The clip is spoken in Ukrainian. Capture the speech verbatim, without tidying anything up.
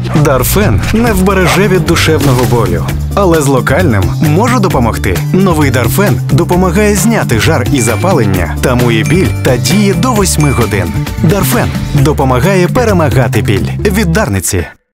Дарфен не вбереже від душевного болю, але з локальним може допомогти. Новий Дарфен допомагає зняти жар і запалення, тамує біль та діє до восьми годин. Дарфен допомагає перемагати біль. Від Дарниці.